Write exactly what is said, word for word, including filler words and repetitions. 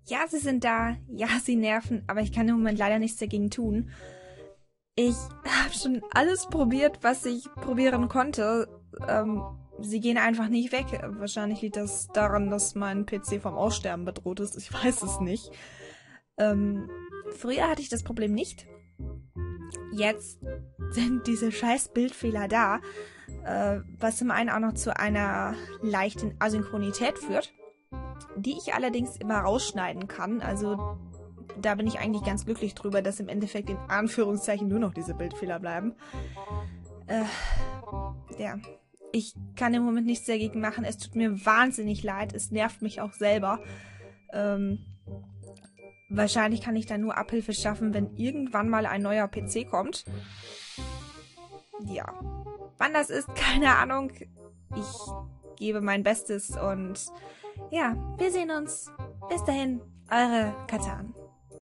Ja, sie sind da. Ja, sie nerven. Aber ich kann im Moment leider nichts dagegen tun. Ich habe schon alles probiert, was ich probieren konnte. Ähm, sie gehen einfach nicht weg. Wahrscheinlich liegt das daran, dass mein P C vom Aussterben bedroht ist. Ich weiß es nicht. Ähm, früher hatte ich das Problem nicht. Jetzt sind diese scheiß Bildfehler da, äh, was zum einen auch noch zu einer leichten Asynchronität führt, die ich allerdings immer rausschneiden kann. Also da bin ich eigentlich ganz glücklich drüber, dass im Endeffekt in Anführungszeichen nur noch diese Bildfehler bleiben. Äh, ja, ich kann im Moment nichts dagegen machen. Es tut mir wahnsinnig leid. Es nervt mich auch selber. Ähm, wahrscheinlich kann ich da nur Abhilfe schaffen, wenn irgendwann mal ein neuer P C kommt. Ja, wann das ist, keine Ahnung. Ich gebe mein Bestes und ja, wir sehen uns. Bis dahin, eure Katan.